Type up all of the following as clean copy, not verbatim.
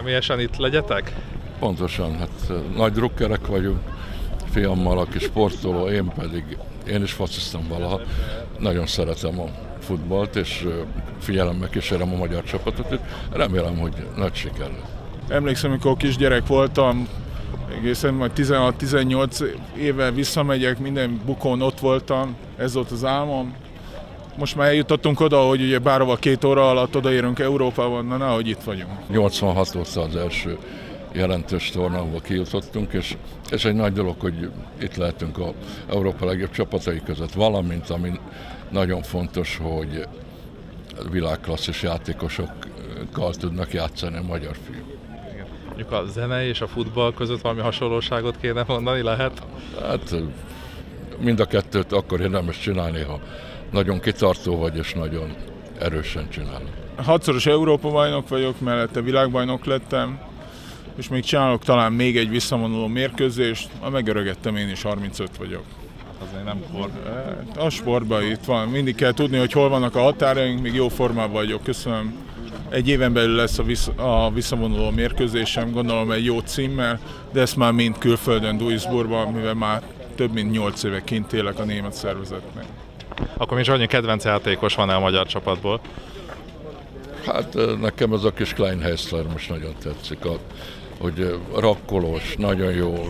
személyesen itt legyetek? Pontosan, hát nagy drukkerek vagyunk, fiammal, aki sportoló, én is fociztam valaha. Nagyon szeretem a futballt, és figyelemmel kísérem a magyar csapatot, és remélem, hogy nagy siker lesz. Emlékszem, amikor kisgyerek voltam, egészen majd 16-18 éve visszamegyek, minden bukón ott voltam, ez volt az álmom. Most már eljutottunk oda, hogy ugye bárhova 2 óra alatt odaérünk Európában, na nehogy itt vagyunk. 86 óta az első jelentős tornába kijutottunk, és egy nagy dolog, hogy itt lehetünk az Európa legjobb csapatai között, valamint ami nagyon fontos, hogy világklasszis játékosokkal tudnak játszani a magyar fiúk. Mondjuk a zene és a futball között valami hasonlóságot kéne mondani, lehet? Hát mind a kettőt akkor érdemes csinálni, ha nagyon kitartó vagy és nagyon erősen csinálni. 6-szoros Európa-bajnok vagyok, mellette világbajnok lettem, és még csinálok talán még egy visszavonuló mérkőzést, megöregedtem, én is 35 vagyok. Azért nem kor. A sportban itt van, mindig kell tudni, hogy hol vannak a határaink, még jó formában vagyok, köszönöm. Egy éven belül lesz a visszavonuló mérkőzésem, gondolom egy jó címmel, de ezt már mind külföldön, Duisburgban, mivel már több mint 8 éve kint élek a német szervezetnek. Akkor mi annyi kedvenc játékos van-e a magyar csapatból? Hát nekem ez a kis Kleinheisler most nagyon tetszik, hogy rakkolós, nagyon jó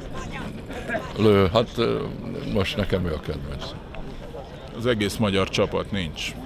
lő, hát most nekem ő a kedvenc. Az egész magyar csapat nincs.